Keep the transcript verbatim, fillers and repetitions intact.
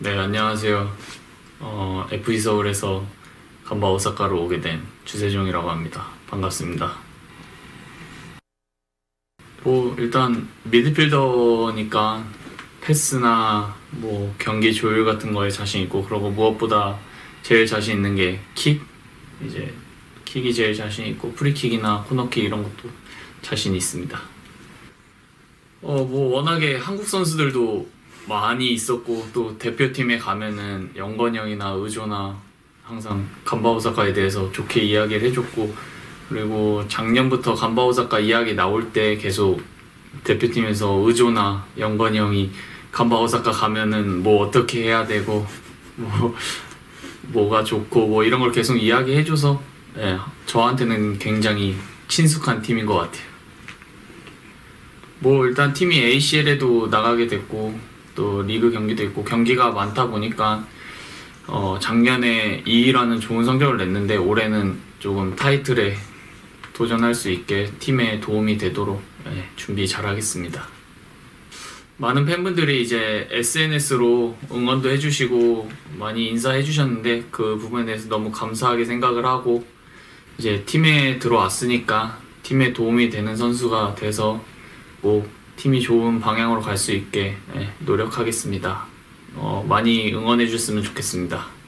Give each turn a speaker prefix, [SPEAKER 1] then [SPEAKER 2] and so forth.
[SPEAKER 1] 네, 안녕하세요. 어, 에프씨 서울에서 간바 오사카로 오게 된 주세종이라고 합니다. 반갑습니다. 뭐, 일단 미드필더니까 패스나 뭐 경기 조율 같은 거에 자신 있고, 그리고 무엇보다 제일 자신 있는 게 킥? 이제 킥이 제일 자신 있고, 프리킥이나 코너킥 이런 것도 자신 있습니다. 어, 뭐 워낙에 한국 선수들도 많이 있었고, 또 대표팀에 가면은 영건이 형이나 의조나 항상 간바 오사카에 대해서 좋게 이야기를 해줬고, 그리고 작년부터 간바 오사카 이야기 나올 때 계속 대표팀에서 의조나 영건이 형이 간바 오사카 가면은 뭐 어떻게 해야 되고 뭐 뭐가 좋고 뭐 이런 걸 계속 이야기해줘서, 예, 저한테는 굉장히 친숙한 팀인 것 같아요. 뭐 일단 팀이 에이씨엘에도 나가게 됐고, 또 리그 경기도 있고 경기가 많다 보니까 어 작년에 이 위라는 좋은 성적을 냈는데, 올해는 조금 타이틀에 도전할 수 있게 팀에 도움이 되도록, 예, 준비 잘 하겠습니다. 많은 팬분들이 이제 에스엔에스로 응원도 해주시고 많이 인사해 주셨는데, 그 부분에 대해서 너무 감사하게 생각을 하고, 이제 팀에 들어왔으니까 팀에 도움이 되는 선수가 돼서 꼭 팀이 좋은 방향으로 갈 수 있게, 예, 노력하겠습니다. 어, 많이 응원해 주셨으면 좋겠습니다.